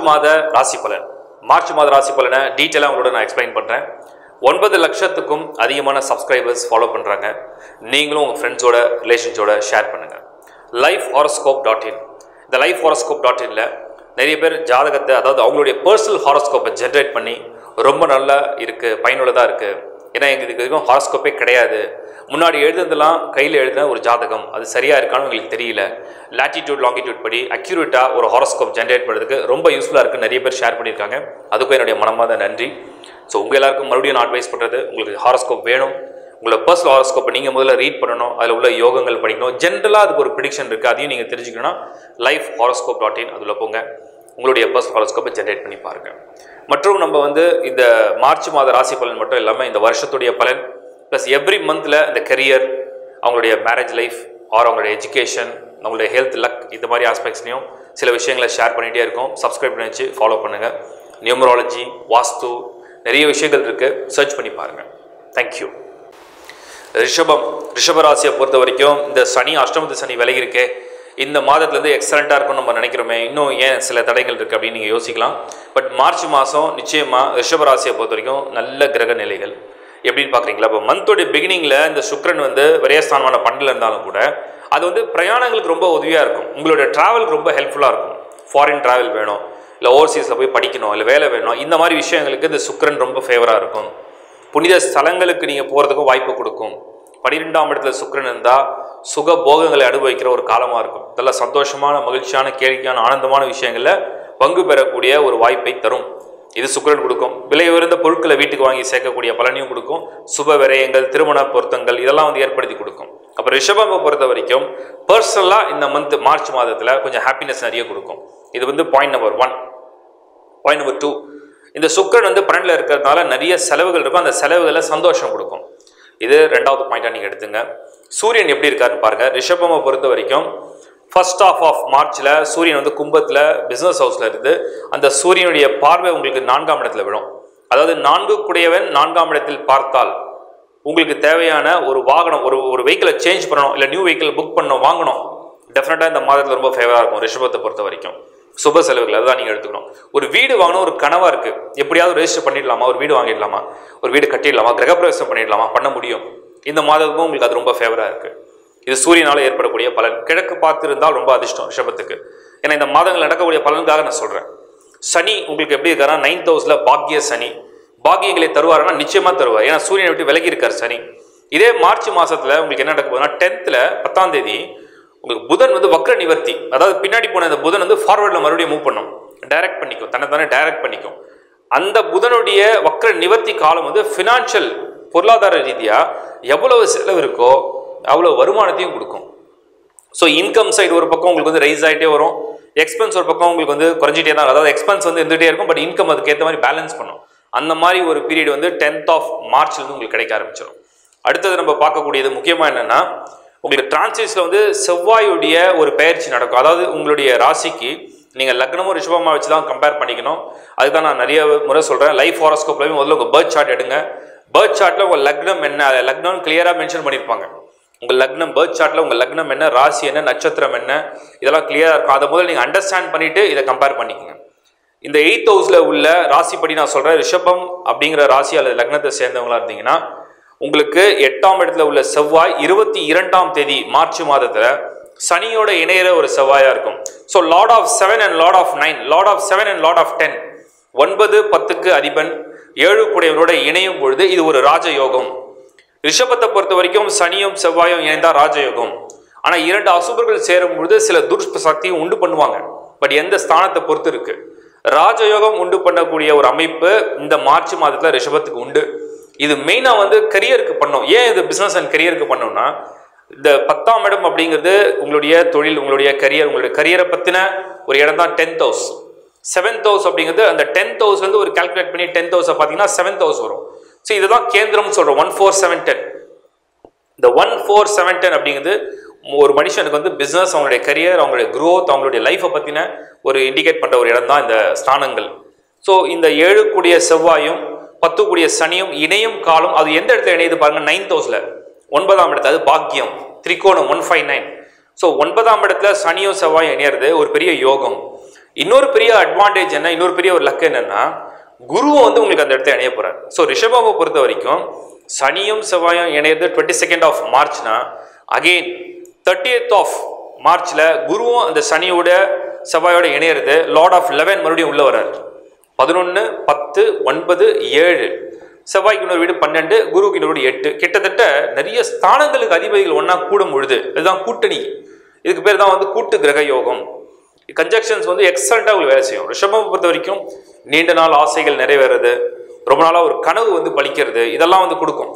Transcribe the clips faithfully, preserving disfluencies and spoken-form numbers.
மாத ராசி பலன். மார்ச் மாத ராசி பலனை டீட்டெயிலாக உங்களோட நான் எக்ஸ்பிளைன் பண்ணுறேன். ஒன்பது லட்சத்துக்கும் அதிகமான சப்ஸ்கிரைபர்ஸ் ஃபாலோ பண்ணுறாங்க. நீங்களும் உங்கள் ஃப்ரெண்ட்ஸோட ரிலேஷன்ஸோட ஷேர் பண்ணுங்கள். லைஃப் ஹாரோஸ்கோப் டாட் இன் இந்த லைஃப் ஹாரோஸ்கோப் டாட் இனில் நிறைய பேர் ஜாதகத்தை, அதாவது அவங்களுடைய பர்சனல் ஹாரோஸ்கோப்பை ஜென்ரேட் பண்ணி ரொம்ப நல்லா இருக்குது, பயனுள்ளதாக இருக்குது. ஏன்னா எங்களுக்கு வரைக்கும் ஹாரோஸ்கோப்பே கிடையாது. முன்னாடி எழுதுனதெல்லாம் கையில் எழுதின ஒரு ஜாதகம், அது சரியாக இருக்கான்னு எங்களுக்கு தெரியல. லாட்டிடியூட் லாங்கிடியூட் படி அக்யூரேட்டாக ஒரு ஹாரோஸ்கோப் ஜென்ரேட் பண்ணுறதுக்கு ரொம்ப யூஸ்ஃபுல்லாக இருக்குது. நிறைய பேர் ஷேர் பண்ணியிருக்காங்க. அதுக்கும் என்னுடைய மனமாத நன்றி. ஸோ உங்கள் எல்லாருக்கும் மறுபடியும் நான் அட்வைஸ் பண்ணுறது, உங்களுக்கு ஹாரோஸ்கோப் வேணும், உங்களோட பர்சனல் ஹாரோஸ்கோப்பை நீங்கள் முதல்ல ரீட் பண்ணணும், அதில் உள்ள யோகங்கள் படிக்கணும். ஜென்ரலாக அதுக்கு ஒரு ப்ரிடிக்ஷன் இருக்குது, அதையும் நீங்கள் தெரிஞ்சுக்கணும்னா லைஃப் ஹாரோஸ்கோப் டாட் இன் அதில் போங்க, உங்களுடைய பர்சனல் ஹாரோஸ்கோப்பை ஜென்ரேட் பண்ணி பாருங்கள். மற்றும் நம்ம வந்து இந்த மார்ச் மாத ராசி பலன் மட்டும் இல்லாமல் இந்த வருஷத்துடைய பலன் ப்ளஸ் எவ்ரி மந்தில் இந்த கரியர், அவங்களுடைய மேரேஜ் லைஃப் ஆர் அவங்களுடைய எஜுகேஷன், அவங்களுடைய ஹெல்த், லக், இந்த மாதிரி ஆஸ்பெக்ட்ஸ்லையும் சில விஷயங்களை ஷேர் பண்ணிகிட்டே இருக்கும். சப்ஸ்கிரைப் பண்ணி வச்சு ஃபாலோ பண்ணுங்கள். நியூமராலஜி, வாஸ்து, நிறைய விஷயங்கள் இருக்குது, சர்ச் பண்ணி பாருங்கள். தேங்க்யூ. ரிஷபம் ரிஷப ராசியை பொறுத்த வரைக்கும் இந்த சனி, அஷ்டமத்து சனி விலகி இருக்கே, இந்த மாதத்துலேருந்து எக்ஸலண்ட்டாக இருக்கும்னு நம்ம நினைக்கிறோமே, இன்னும் ஏன் சில தடைகள் இருக்குது அப்படின்னு நீங்கள் யோசிக்கலாம். பட் மார்ச் மாதம் நிச்சயமாக ரிஷப ராசியை பொறுத்த வரைக்கும் நல்ல கிரக நிலைகள் எப்படின்னு பார்க்குறீங்களா? இப்போ மந்தோடைய பிகினிங்கில் இந்த சுக்கிரன் வந்து விரயஸ்தானமான பண்டில் இருந்தாலும் கூட அது வந்து பிரயாணங்களுக்கு ரொம்ப உதவியாக இருக்கும். உங்களுடைய ட்ராவலுக்கு ரொம்ப ஹெல்ப்ஃபுல்லாக இருக்கும். ஃபாரின் ட்ராவல் வேணும், இல்லை ஓவர்சீஸில் போய் படிக்கணும், இல்லை வேலை வேணும், இந்த மாதிரி விஷயங்களுக்கு இந்த சுக்கிரன் ரொம்ப ஃபேவராக இருக்கும். புனித ஸ்தலங்களுக்கு நீங்கள் போகிறதுக்கும் வாய்ப்பு கொடுக்கும். பன்னிரெண்டாம் இடத்துல சுக்கிரன் இருந்தால் சுக போகங்களை அனுபவிக்கிற ஒரு காலமாக இருக்கும். இதெல்லாம் சந்தோஷமான, மகிழ்ச்சியான, கேள்வியான, ஆனந்தமான விஷயங்களில் பங்கு பெறக்கூடிய ஒரு வாய்ப்பை தரும். இது சுக்கிரன் கொடுக்கும். விலை உயர்ந்த பொருட்களை வீட்டுக்கு வாங்கி சேர்க்கக்கூடிய பலனையும் கொடுக்கும். சுப விரயங்கள், திருமண பொருத்தங்கள், இதெல்லாம் வந்து ஏற்படுத்தி கொடுக்கும். அப்புறம் ரிஷபத்தை பொறுத்த வரைக்கும் பர்சனலாக இந்த மந்த் மார்ச் மாதத்தில் கொஞ்சம் ஹாப்பினஸ் நிறைய கொடுக்கும். இது வந்து point number one. Point number two, இந்த சுக்கிரன் வந்து பன்னெண்டில் இருக்கிறதுனால நிறைய செலவுகள் இருக்கும். அந்த செலவுகளை சந்தோஷம் கொடுக்கும். இது ரெண்டாவது பாயிண்டாக நீங்கள் எடுத்துங்க. சூரியன் எப்படி இருக்காருன்னு பாருங்கள். ரிஷபமை பொறுத்த வரைக்கும் ஃபர்ஸ்ட் ஆஃப் ஆஃப் மார்ச்சில் சூரியன் வந்து கும்பத்தில் பிஸ்னஸ் ஹவுஸில் இருந்து அந்த சூரியனுடைய பார்வை உங்களுக்கு நான்காம் இடத்துல விடும். அதாவது நான்கு கூடியவன் நான்காம் இடத்தில் பார்த்தால் உங்களுக்கு தேவையான ஒரு வாகனம், ஒரு ஒரு வெஹிக்கிளை சேஞ்ச் பண்ணணும், இல்லை நியூ வெஹிக்கிள் புக் பண்ணணும், வாங்கணும், டெஃபினட்டாக இந்த மாதத்தில் ரொம்ப ஃபேவராக இருக்கும் ரிஷபத்தை பொறுத்த வரைக்கும். சுப செலவுகள் அதுதான் நீங்கள் எடுத்துக்கணும். ஒரு வீடு வாங்கணும் ஒரு கனவாக இருக்குது, எப்படியாவது ரெஜிஸ்டர் பண்ணிடலாமா, ஒரு வீடு வாங்கிடலாமா, ஒரு வீடு கட்டிடலாமா, கிரகப்பிரவேசம் பண்ணிடலாமா, பண்ண முடியும். இந்த மாதத்துக்கும் உங்களுக்கு அது ரொம்ப ஃபேவராக இருக்குது. இது சூரியனால் ஏற்படக்கூடிய பலன். கிழக்கு பார்த்து இருந்தால் ரொம்ப அதிர்ஷ்டம் ரிஷபத்துக்கு. ஏன்னா இந்த மாதங்கள் நடக்கக்கூடிய பலனுக்காக நான் சொல்கிறேன். சனி உங்களுக்கு எப்படி இருக்காருன்னா நைன்த் ஹவுஸில் பாக்கிய சனி, பாக்கியங்களை தருவாருன்னா நிச்சயமாக தருவார். ஏன்னா சூரியனை விட்டு விலகி இருக்கார் சனி. இதே மார்ச் மாதத்தில் உங்களுக்கு என்ன நடக்க போகுதுன்னா டென்த்தில் பத்தாம் தேதி உங்களுக்கு புதன் வந்து வக்ர நிவர்த்தி, அதாவது பின்னாடி போன அந்த புதன் வந்து ஃபார்வர்டில் மறுபடியும் மூவ் பண்ணும், டைரக்ட் பண்ணிக்கும், தன்னை தானே டைரக்ட் பண்ணிக்கும். அந்த புதனுடைய வக்ர நிவர்த்தி காலம் வந்து ஃபினான்ஷியல், பொருளாதார ரீதியாக எவ்வளவு செலவு இருக்கோ அவ்வளோ வருமானத்தையும் கொடுக்கும். ஸோ இன்கம் சைடு ஒரு பக்கம் உங்களுக்கு வந்து ரைஸ் ஆகிட்டே வரும், எக்ஸ்பென்ஸ் ஒரு பக்கம் உங்களுக்கு வந்து குறைஞ்சிட்டே தான், அதாவது எக்ஸ்பென்ஸ் வந்து இருந்துகிட்டே இருக்கும், பட் இன்கம் அதுக்கேற்ற மாதிரி பேலன்ஸ் பண்ணும். அந்த மாதிரி ஒரு பீரியட் வந்து டென்த் ஆஃப் மார்ச்லேருந்து உங்களுக்கு கிடைக்க ஆரம்பிச்சிடும். அடுத்தது நம்ம பார்க்கக்கூடியது முக்கியமாக என்னென்னா, உங்களுக்கு டிரான்சிட்ஸில் வந்து செவ்வாயுடைய ஒரு பயிற்சி நடக்கும். அதாவது உங்களுடைய ராசிக்கு நீங்கள் லக்னமும் ரிஷபமாக வச்சு தான் கம்பேர் பண்ணிக்கணும். அதுதான் நான் நிறைய முறை சொல்கிறேன். லைஃப் ஹாரோஸ்கோப்லையும் முதல்ல உங்கள் பர்த் சார்ட் எடுங்க. பர்த் சார்ட்டில் உங்கள் லக்னம் என்ன, லக்னம் கிளியராக மென்ஷன் பண்ணியிருப்பாங்க. உங்கள் லக்னம் பர்த் சார்ட்டில் உங்கள் லக்னம் என்ன, ராசி என்ன, நட்சத்திரம் என்ன, இதெல்லாம் கிளியராக இருக்கும். அதை முதல்ல நீங்கள் அண்டர்ஸ்டாண்ட் பண்ணிவிட்டு இதை கம்பேர் பண்ணிக்கோங்க. இந்த எயித் ஹவுஸில் உள்ள ராசிப்படி நான் சொல்கிறேன், ரிஷபம் அப்படிங்கிற ராசி அல்லது லக்னத்தை சேர்ந்தவங்களா இருந்தீங்கன்னா உங்களுக்கு எட்டாம் இடத்துல உள்ள செவ்வாய் இருபத்தி இரண்டாம் தேதி மார்ச் மாதத்தில் சனியோட இணையிற ஒரு செவ்வாயாக இருக்கும். So lord of seven and lord of nine, lord of seven and lord of ten, ஒன்பது பத்துக்கு அதிபன் ஏழு கூடையவனோட இணையும் பொழுது இது ஒரு ராஜயோகம். ரிஷபத்தை பொறுத்த வரைக்கும் சனியும் செவ்வாயும் இணைந்தால் ராஜயோகம். ஆனால் இரண்டு அசுபர்கள் சேரும் பொழுது சில துர்சக்தியும் உண்டு பண்ணுவாங்க. பட் எந்த ஸ்தானத்தை பொறுத்து இருக்கு. ராஜயோகம் உண்டு பண்ணக்கூடிய ஒரு அமைப்பு இந்த மார்ச் மாதத்தில் ரிஷபத்துக்கு உண்டு. இது மெயினாக வந்து கரியருக்கு பண்ணோம். ஏன் இது பிஸ்னஸ் அண்ட் கரியருக்கு பண்ணோம்னா, இந்த பத்தாம் இடம் அப்படிங்கிறது உங்களுடைய தொழில், உங்களுடைய கரியர், உங்களுடைய கரியரை பற்றின ஒரு இடம் தான் டென்த் ஹவுஸ். செவன்த் ஹவுஸ் அப்படிங்கிறது அந்த டென்த் ஹவுஸ் வந்து ஒரு கால்குலேட் பண்ணி டென்த் ஹவுஸை பார்த்தீங்கன்னா செவன்த் ஹவுஸ் வரும். ஸோ இதுதான் கேந்திரம் சொல்கிறோம். ஒன் ஃபோர் செவன் டென் இந்த ஒன் ஃபோர் செவன் டென் அப்படிங்கிறது ஒரு மனுஷனுக்கு வந்து பிஸ்னஸ், அவங்களுடைய கரியர், அவங்களுடைய க்ரோத், அவங்களுடைய லைஃப்பை பற்றின ஒரு இண்டிகேட் பண்ணுற ஒரு இடம் தான் இந்த ஸ்தானங்கள். ஸோ இந்த ஏழு கூடிய செவ்வாயும் பத்து கூடிய சனியும் இணையும் காலம் அது எந்த இடத்துல இணையுது பாருங்க, நைன்த் ஹவுஸில் ஒன்பதாம் இடத்துல. அது பாக்கியம், திரிகோணம் ஒன் ஃபைவ் நைன். ஸோ ஒன்பதாம் இடத்துல சனியும் செவ்வாயும் இணையிறது ஒரு பெரிய யோகம். இன்னொரு பெரிய அட்வான்டேஜ் என்ன, இன்னொரு பெரிய ஒரு லக் என்னன்னா, குருவும் வந்து உங்களுக்கு அந்த இடத்த இணைய போறாரு. ஸோ ரிஷபாவை பொறுத்த வரைக்கும் சனியும் செவ்வாயும் இணையது டுவெண்ட்டி செகண்ட் ஆஃப் மார்ச்னா, அகெயின் தேர்ட்டியத் ஆஃப் மார்ச்ல குருவும் அந்த சனியோட செவ்வாயோட இணையிறது, லார்ட் ஆஃப் லெவன் மறுபடியும் உள்ள வர்றாரு. பதினொன்று பத்து ஒன்பது ஏழு, செவ்வாய்க்கு இன்னொரு வீடு பன்னெண்டு, குருவுக்கு இன்னொரு வீடு எட்டு. கிட்டத்தட்ட நிறைய ஸ்தானங்களுக்கு அதிபதிகள் ஒன்னா கூடும் பொழுது இதுதான் கூட்டணி. இதுக்கு பேர் தான் வந்து கூட்டு கிரக யோகம். கன்ஜக்ஷன்ஸ் வந்து எக்ஸலண்டா உங்களுக்கு வேலை செய்யும். ரிஷபம் பொறுத்த வரைக்கும் நீண்ட நாள் ஆசைகள் நிறைவேறது, ரொம்ப நாளா ஒரு கனவு வந்து பலிக்கிறது, இதெல்லாம் வந்து கொடுக்கும்.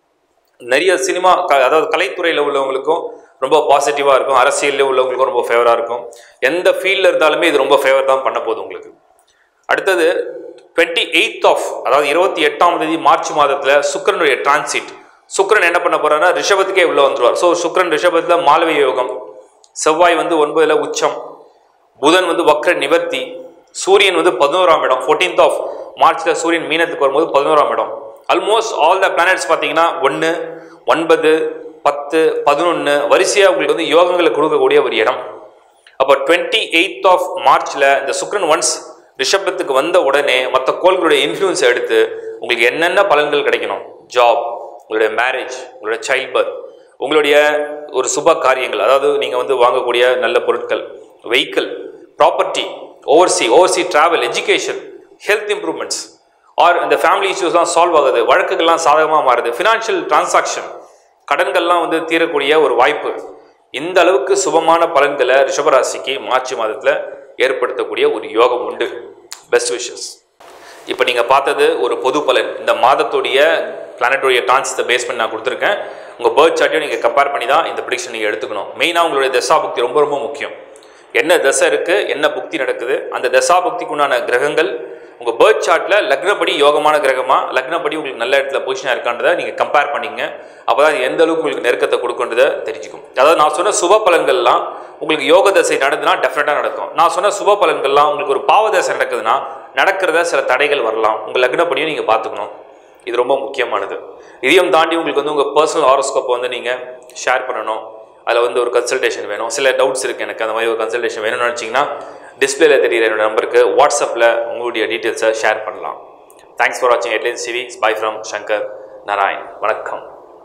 நிறைய சினிமா அதாவது கலைத்துறையில் உள்ளவங்களுக்கும் ரொம்ப பாசிட்டிவா இருக்கும், அரசியலில் உள்ளவங்களுக்கும் ரொம்ப ஃபேவரா இருக்கும். எந்த ஃபீல்டில் இருந்தாலுமே இது ரொம்ப ஃபேவர் தான் பண்ண போகுது உங்களுக்கு. அடுத்தது டுவெண்ட்டி எயித் ஆஃப் அதாவது இருபத்தி எட்டாம் தேதி மார்ச் மாதத்துல சுக்கிரனுடைய டிரான்சிட். சுக்கிரன் என்ன பண்ண போறாருன்னா ரிஷபத்துக்கே உள்ள வந்துருவார். ஸோ சுக்கிரன் ரிஷபத்துல மாலவிய யோகம், செவ்வாய் வந்து ஒன்பதுல உச்சம், புதன் வந்து வக்ர நிவர்த்தி, சூரியன் வந்து பதினோராம் இடம். ஃபோர்டீன்த் ஆஃப் மார்ச்ல சூரியன் மீனத்துக்கு வரும்போது பதினோராம் இடம். ஆல்மோஸ்ட் ஆல் த பிளானட்ஸ் பார்த்தீங்கன்னா ஒன்று ஒன்பது பத்து பதினொன்று வரிசையாக உங்களுக்கு வந்து யோகங்களை கொடுக்கக்கூடிய ஒரு இடம். அப்போ டுவெண்ட்டி எயித் ஆஃப் மார்ச்ல இந்த சுக்கிரன் ஒன்ஸ் ரிஷபத்துக்கு வந்த உடனே மற்ற கோள்களுடைய இன்ஃப்ளூயன்ஸ் எடுத்து உங்களுக்கு என்னென்ன பலன்கள் கிடைக்கணும், ஜாப், உங்களுடைய மேரேஜ், உங்களுடைய சைல்ட் பர்த், உங்களுடைய ஒரு சுப காரியங்கள், அதாவது நீங்கள் வந்து வாங்கக்கூடிய நல்ல பொருட்கள், vehicle, property, overseas overseas travel, education, health improvements, or இந்த ஃபேமிலி இஷ்யூஸ்லாம் சால்வ் ஆகுது, வழக்குகள்லாம் சாதகமாக மாறுது, ஃபினான்ஷியல் டிரான்சாக்ஷன், கடன்கள்லாம் வந்து தீரக்கூடிய ஒரு வாய்ப்பு. இந்த அளவுக்கு சுபமான பலன்களை ரிஷபராசிக்கு மார்ச் மாதத்தில் ஏற்படுத்தக்கூடிய ஒரு யோகம் உண்டு. Best wishes. இப்போ நீங்கள் பார்த்தது ஒரு பொது பலன். இந்த மாதத்துடைய பிளானட்டுடைய டிரான்சிட்டை பேஸ் பண்ணி நான் கொடுத்துருக்கேன். உங்கள் பர்த் சார்ட்டையும் நீங்கள் கம்பேர் பண்ணி தான் இந்த ப்ரிடிக்ஷன் நீங்கள் எடுத்துக்கணும். மெயினாக உங்களுடைய தசா புக்தி ரொம்ப ரொம்ப முக்கியம். என்ன தசை இருக்குது, என்ன புக்தி நடக்குது, அந்த தசா புக்திக்கு உண்டான கிரகங்கள் உங்கள் பர்த் சார்ட்டில் லக்னப்படி யோகமான கிரகமாக, லக்னப்படி உங்களுக்கு நல்ல இடத்துல பொசிஷனாக இருக்கான்றதை நீங்கள் கம்பேர் பண்ணிங்க. அப்போ தான் எந்த அளவுக்கு உங்களுக்கு நெருக்கத்தை கொடுக்குன்றதை தெரிஞ்சுக்கும். அதாவது நான் சொன்ன சுப பலன்கள்லாம் உங்களுக்கு யோக தசை நடக்குதுன்னா டெஃபினட்டாக நடக்கும். நான் சொன்ன சுப பலன்கள்லாம் உங்களுக்கு ஒரு பாவ தசை நடக்குதுன்னா நடக்கிறத சில தடைகள் வரலாம். உங்கள் லக்னப்படியும் நீங்கள் பார்த்துக்கணும். இது ரொம்ப முக்கியமானது. இதையும் தாண்டி உங்களுக்கு வந்து உங்கள் பர்சனல் ஹாரோஸ்கோப்பை வந்து நீங்கள் ஷேர் பண்ணணும். அதில் வந்து ஒரு கன்சல்டேஷன் வேணும், சில டவுட்ஸ் இருக்குது எனக்கு, அந்த மாதிரி ஒரு கன்சல்டேஷன் வேணும்னு நினச்சிங்கன்னா டிஸ்பிளேல தெரியுற என்னோட நம்பருக்கு வாட்ஸ்அப்பில் உங்களுடைய டீட்டெயில்ஸை ஷேர் பண்ணலாம். தேங்க்ஸ் ஃபார் வாட்சிங் headlines TV. Bye from Shankar Narayan. வணக்கம்.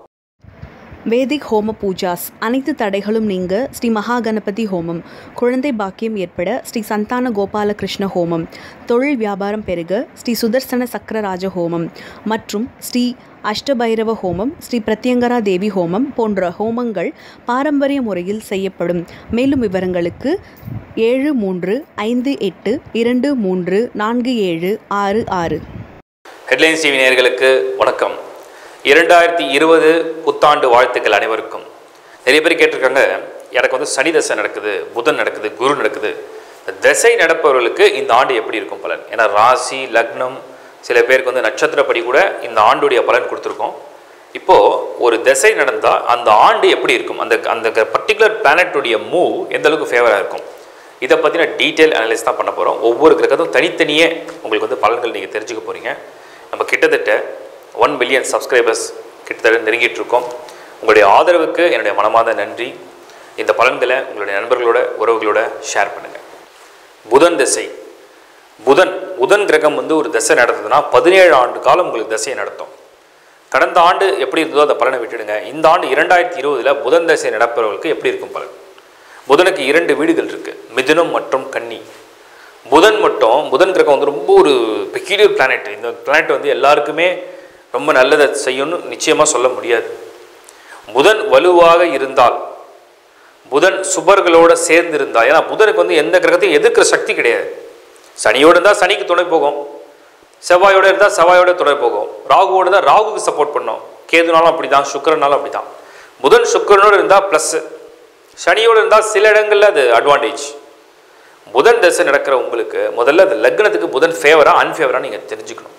வேதிக் ஹோம பூஜாஸ் அனைத்து தடைகளும் நீங்க ஸ்ரீ மகா கணபதி ஹோமம், குழந்தை பாக்கியம் ஏற்பட ஸ்ரீ சந்தான கோபாலகிருஷ்ண ஹோமம், தொழில் வியாபாரம் பெருக ஸ்ரீ சுதர்சன சக்கரராஜ ஹோமம் மற்றும் ஸ்ரீ அஷ்டபைரவ ஹோமம், ஸ்ரீ பிரத்யங்கரா தேவி ஹோமம் போன்ற ஹோமங்கள் பாரம்பரிய முறையில் செய்யப்படும். மேலும் விவரங்களுக்கு ஏழு மூன்று ஐந்து எட்டு இரண்டு மூன்று நான்கு ஏழு ஆறு ஆறு. ஹெட்லைன்ஸ் டிவி நேயர்களுக்கு வணக்கம். இரண்டாயிரத்தி இருபது புத்தாண்டு வாழ்த்துக்கள் அனைவருக்கும். நிறைய பேர் கேட்டிருக்காங்க, எனக்கு வந்து சனி தசை நடக்குது, புதன் நடக்குது, குரு நடக்குது, தசை நடப்பவர்களுக்கு இந்த ஆண்டு எப்படி இருக்கும் பலன்? ஏன்னா ராசி லக்னம் சில பேருக்கு வந்து நட்சத்திரப்படி கூட இந்த ஆண்டுடைய பலன் கொடுத்துருக்கோம். இப்போது ஒரு திசை நடந்தால் அந்த ஆண்டு எப்படி இருக்கும், அந்த அந்த பர்டிகுலர் பிளானட்டுடைய மூவ் எந்த அளவுக்கு ஃபேவராக இருக்கும், இதை பற்றின டீட்டெயில் அனலைஸ் தான் பண்ண போகிறோம். ஒவ்வொரு கிரகத்தும் தனித்தனியே உங்களுக்கு வந்து பலன்கள் நீங்கள் தெரிஞ்சுக்க போகிறீங்க. நம்ம கிட்டத்தட்ட ஒன் மில்லியன் சப்ஸ்கிரைபர்ஸ் கிட்டத்தட்ட நெருங்கிட்டு இருக்கோம். உங்களுடைய ஆதரவுக்கு என்னுடைய மனமார்ந்த நன்றி. இந்த பலன்களை உங்களுடைய நண்பர்களோட உறவுகளோட ஷேர் பண்ணுங்கள். புதன் திசை. புதன் புதன் கிரகம் வந்து ஒரு திசை நடத்துதுன்னா பதினேழு ஆண்டு காலம் உங்களுக்கு திசையை நடத்தும். கடந்த ஆண்டு எப்படி இருந்ததோ அந்த பலனை விட்டுடுங்க. இந்த ஆண்டு இரண்டாயிரத்தி இருபதில் புதன் திசை நடப்பவர்களுக்கு எப்படி இருக்கும் பலன்? புதனுக்கு இரண்டு வீடுகள் இருக்குது, மிதுனம் மற்றும் கன்னி. புதன் மட்டும் புதன் கிரகம் வந்து ரொம்ப ஒரு பெக்யூலியர் பிளானட். இந்த பிளானட் வந்து எல்லாருக்குமே ரொம்ப நல்லதை செய்யணும்னு நிச்சயமாக சொல்ல முடியாது. புதன் வலுவாக இருந்தால், புதன் சுபர்களோடு சேர்ந்து இருந்தால், ஏன்னா புதனுக்கு வந்து எந்த கிரகத்தையும் எதிர்க்கிற சக்தி கிடையாது. சனியோடு இருந்தால் சனிக்கு துணை போகும், செவ்வாயோடு இருந்தால் செவ்வாயோட துணை போகும், ராகுவோடு இருந்தால் ராகுக்கு சப்போர்ட் பண்ணும், கேதுனாலும் அப்படி தான், சுக்கிரனாலும் அப்படி தான். புதன் சுக்கிரனோடு இருந்தால் ப்ளஸ்ஸு, சனியோடு இருந்தால் சில இடங்களில் அது அட்வான்டேஜ். புதன் தசை நடக்கிற உங்களுக்கு முதல்ல அந்த லக்னத்துக்கு புதன் ஃபேவராக அன்ஃபேவராக நீங்கள் தெரிஞ்சுக்கணும்.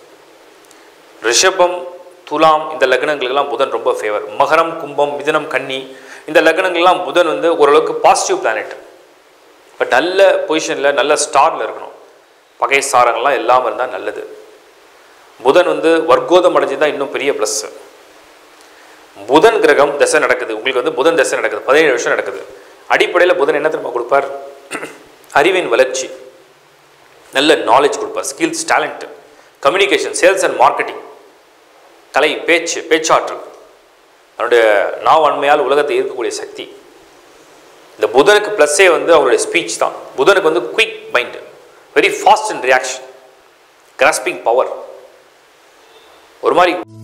ரிஷபம் துலாம் இந்த லக்னங்களுக்கெல்லாம் புதன் ரொம்ப ஃபேவர். மகரம் கும்பம் மிதுனம் கன்னி இந்த லக்னங்கள்லாம் புதன் வந்து ஓரளவுக்கு பாசிட்டிவ் பிளானட். பட் நல்ல பொசிஷனில் நல்ல ஸ்டாரில் இருக்கணும், பகை சாரங்கள்லாம் இல்லாமல் இருந்தால் நல்லது. புதன் வந்து வர்க்கோதம் அடைஞ்சுதான் இன்னும் பெரிய ப்ளஸ். புதன் கிரகம் தசை நடக்குது, உங்களுக்கு வந்து புதன் தசை நடக்குது, பதினேழு வருஷம் நடக்குது. அடிப்படையில் புதன் என்ன தெரியுமா கொடுப்பார்? அறிவின் வளர்ச்சி, நல்ல நாலேஜ் கொடுப்பார். Skills, talent, communication, sales and marketing, கலை, பேச்சு, பேச்சாற்றல், அவருடைய நாவன்மையால் உலகத்தை ஈர்க்கக்கூடிய சக்தி. இந்த புதனுக்கு ப்ளஸ்ஸே வந்து அவருடைய ஸ்பீச் தான். புதனுக்கு வந்து quick mind, very fast in reaction, grasping power, ஒரு மாதிரி